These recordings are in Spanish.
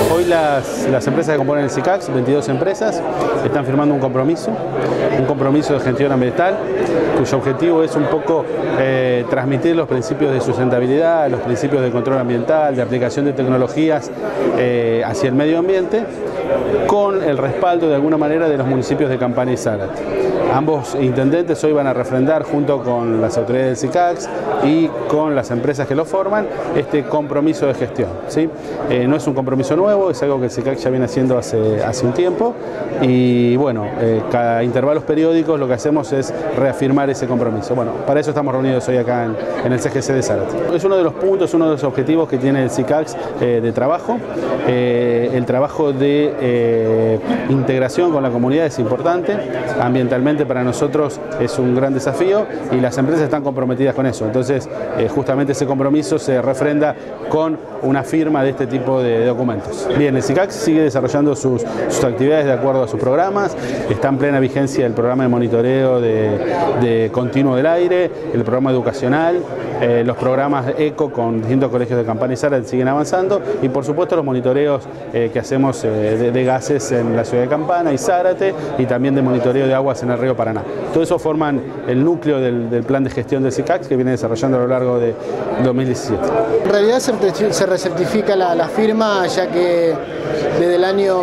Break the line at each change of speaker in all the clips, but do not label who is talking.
Hoy las empresas que componen el SICAX, 22 empresas, están firmando un compromiso de gestión ambiental, cuyo objetivo es un poco transmitir los principios de sustentabilidad, los principios de control ambiental, de aplicación de tecnologías hacia el medio ambiente, con el respaldo de alguna manera de los municipios de Campana y Zárate. Ambos intendentes hoy van a refrendar junto con las autoridades del SICAX y con las empresas que lo forman este compromiso de gestión, ¿sí? No es un compromiso nuevo, es algo que el SICAX ya viene haciendo hace un tiempo y bueno, cada intervalos periódicos lo que hacemos es reafirmar ese compromiso. Bueno, para eso estamos reunidos hoy acá en el CGC de Zárate. Es uno de los puntos, uno de los objetivos que tiene el SICAX de trabajo. El trabajo de integración con la comunidad es importante, ambientalmente para nosotros es un gran desafío y las empresas están comprometidas con eso. Entonces, justamente ese compromiso se refrenda con una firma de este tipo de documentos. Bien, el SICAX sigue desarrollando sus actividades de acuerdo a sus programas, está en plena vigencia el programa de monitoreo de continuo del aire, el programa educacional, los programas ECO con distintos colegios de Campana y Zárate siguen avanzando y por supuesto los monitoreos que hacemos de gases en la ciudad de Campana y Zárate y también de monitoreo de aguas en el río Paraná. Todo eso forman el núcleo del plan de gestión del SICAX que viene desarrollando a lo largo de 2017.
En realidad se recertifica la firma, ya que desde el año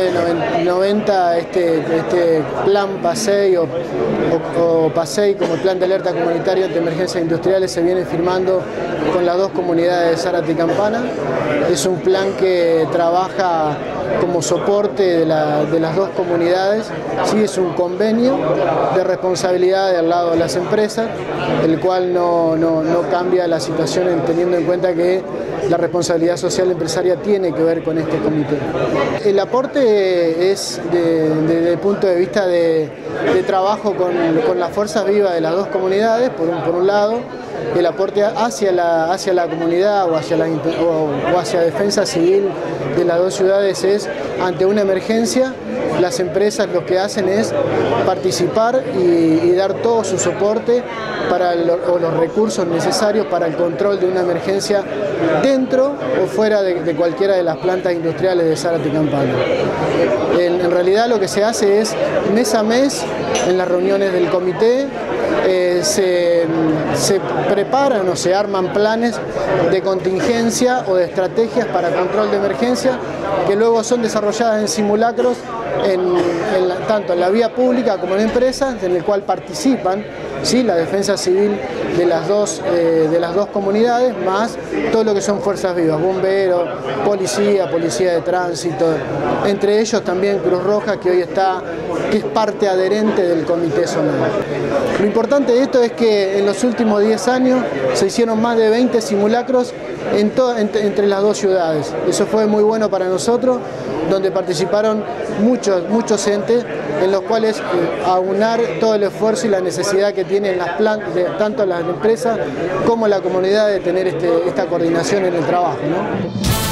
1990 este plan PASEI o PASEI como plan de alerta comunitario ante emergencias industriales se viene firmando con las dos comunidades de Zárate y Campana. Es un plan que trabaja como soporte de las dos comunidades. Sí, es un convenio de responsabilidad del lado de las empresas, el cual no cambia la situación teniendo en cuenta que la responsabilidad social empresaria tiene que ver con este comité. El aporte es desde el punto de vista de trabajo con las fuerzas vivas de las dos comunidades, por un lado, el aporte hacia la comunidad o hacia defensa civil de las dos ciudades es ante una emergencia. Las empresas lo que hacen es participar y dar todo su soporte o los recursos necesarios para el control de una emergencia dentro o fuera de cualquiera de las plantas industriales de Zárate y Campana. En realidad lo que se hace es mes a mes en las reuniones del comité se preparan o se arman planes de contingencia o de estrategias para control de emergencia que luego son desarrolladas en simulacros tanto en la vía pública como en empresas, en el cual participan ¿sí? La defensa civil de las dos comunidades, más todo lo que son fuerzas vivas, bomberos, policía de tránsito, entre ellos también Cruz Roja, que es parte adherente del comité zonal. Lo importante de esto es que en los últimos 10 años se hicieron más de 20 simulacros entre las dos ciudades. Eso fue muy bueno para nosotros, donde participaron muchos entes, en los cuales aunar todo el esfuerzo y la necesidad que tienen tanto las empresas como la comunidad de tener esta coordinación en el trabajo, ¿no?